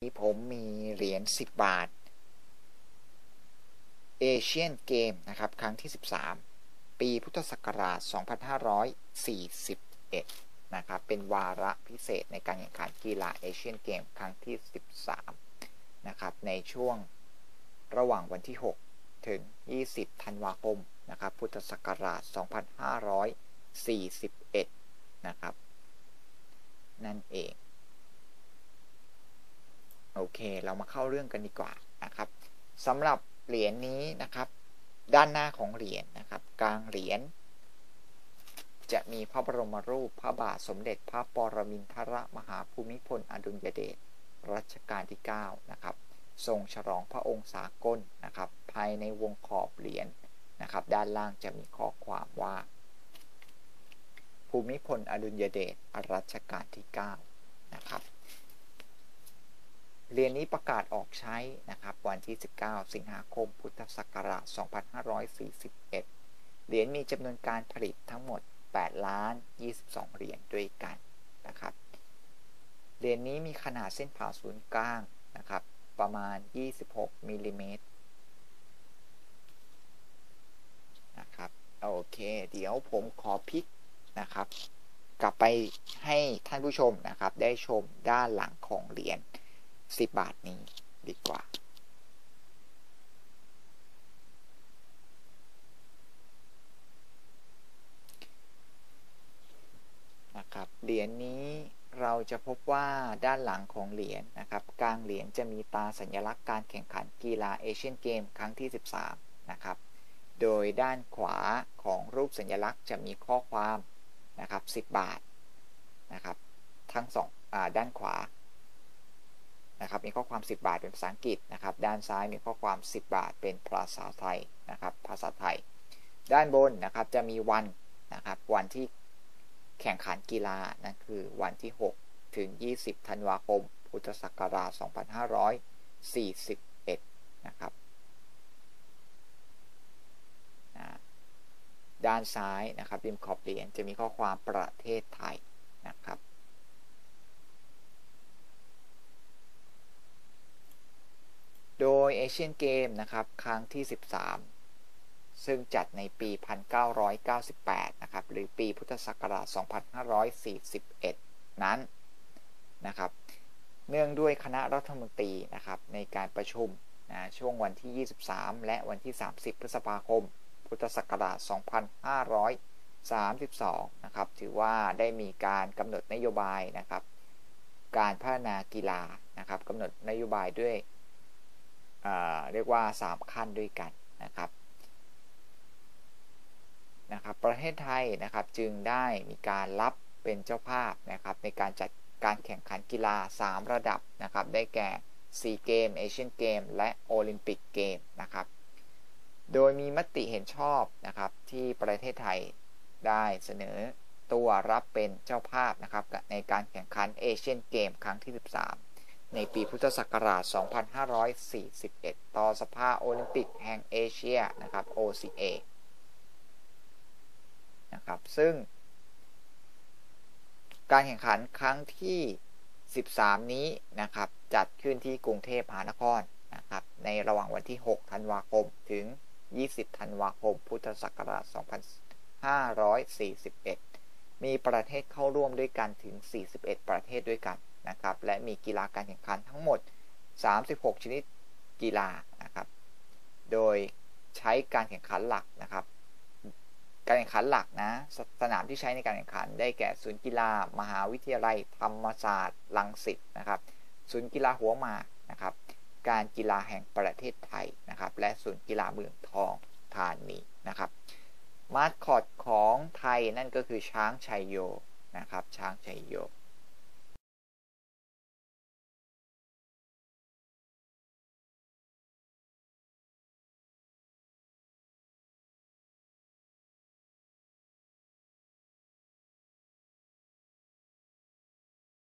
ผมมีเหรียญ10 บาทเอเชียนเกมนะครับครั้งที่13ปีพุทธศักราช2541นะครับเป็นวาระพิเศษในการแข่งขันกีฬาเอเชียนเกมครั้งที่13นะครับในช่วงระหว่างวันที่6ถึง20ธันวาคมนะครับพุทธศักราช2541นะครับนั่นเองโอเคเรามาเข้าเรื่องกันดีกว่านะครับสำหรับเหรียญนี้นะครับด้านหน้าของเหรียญนะครับกลางเหรียญจะมีพระบรมรูปพระบาทสมเด็จพระปรมินทรมหาภูมิพลอดุลยเดชรัชกาลที่9นะครับทรงฉลองพระองค์สากลนะครับภายในวงขอบเหรียญนะครับด้านล่างจะมีข้อความว่าภูมิพลอดุลยเดชรัชกาลที่9นะครับเหรียญนี้ประกาศออกใช้นะครับวันที่19สิงหาคมพุทธศักราช2541เหรียญมีจำนวนการผลิตทั้งหมด8,022,000 เหรียญด้วยกันนะครับเหรียญนี้มีขนาดเส้นผ่าศูนย์กลางนะครับประมาณ26มิลลิเมตรนะครับโอเคเดี๋ยวผมขอพลิกนะครับกลับไปให้ท่านผู้ชมนะครับได้ชมด้านหลังของเหรียญ10 บาทนี้ดีกว่านะครับเหรียญนี้เราจะพบว่าด้านหลังของเหรียญนะครับกลางเหรียญจะมีตาสัญลักษณ์การแข่งขันกีฬาเอเชียนเกมครั้งที่13นะครับโดยด้านขวาของรูปสัญลักษณ์จะมีข้อความนะครับ10 บาทนะครับทั้งด้านขวานะครับมีข้อความ10 บาทเป็นภาษาอังกฤษนะครับด้านซ้ายมีข้อความ10 บาทเป็นภาษาไทยนะครับภาษาไทยด้านบนนะครับจะมีวันนะครับวันที่แข่งขันกีฬานั่นคือวันที่6ถึง20ธันวาคมพุทธศักราช2541นะครับด้านซ้ายนะครับริมขอบเหรียญจะมีข้อความประเทศไทยนะครับโดยเอเชียนเกมนะครับครั้งที่13ซึ่งจัดในปี1998นะครับหรือปีพุทธศักราช2541นั้นนะครับเนื่องด้วยคณะรัฐมนตรีนะครับในการประชุมช่วงวันที่23และวันที่30พฤษภาคมพุทธศักราช2532นะครับถือว่าได้มีการกำหนดนโยบายนะครับการพัฒนากีฬานะครับกำหนดนโยบายด้วยเรียกว่า3ขั้นด้วยกันนะครับประเทศไทยนะครับจึงได้มีการรับเป็นเจ้าภาพนะครับในการจัดการแข่งขันกีฬา3ระดับนะครับได้แก่ซีเกมเอเชียนเกมและโอลิมปิกเกมนะครับโดยมีมติเห็นชอบนะครับที่ประเทศไทยได้เสนอตัวรับเป็นเจ้าภาพนะครับในการแข่งขันเอเชียนเกมครั้งที่13ในปีพุทธศักราช2541ต่อสภาโอลิมปิกแห่งเอเชียนะครับ OCA นะครับซึ่งการแข่งขันครั้งที่13นี้นะครับจัดขึ้นที่กรุงเทพมหานครนะครับในระหว่างวันที่6ธันวาคมถึง20ธันวาคมพุทธศักราช2541มีประเทศเข้าร่วมด้วยกันถึง41ประเทศด้วยกันนะครับและมีกีฬาการแข่งขันทั้งหมด36ชนิดกีฬานะครับโดยใช้การแข่งขันหลักนะครับการแข่งขันหลักนะสนามที่ใช้ในการแข่งขันได้แก่ศูนย์กีฬามหาวิทยาลัยธรรมศาสตร์รังสิตนะครับศูนย์กีฬาหัวหมากนะครับการกีฬาแห่งประเทศไทยนะครับและศูนย์กีฬาเมืองทองธานีนะครับมาสคอตของไทยนั่นก็คือช้างชัยโยนะครับช้างชัยโย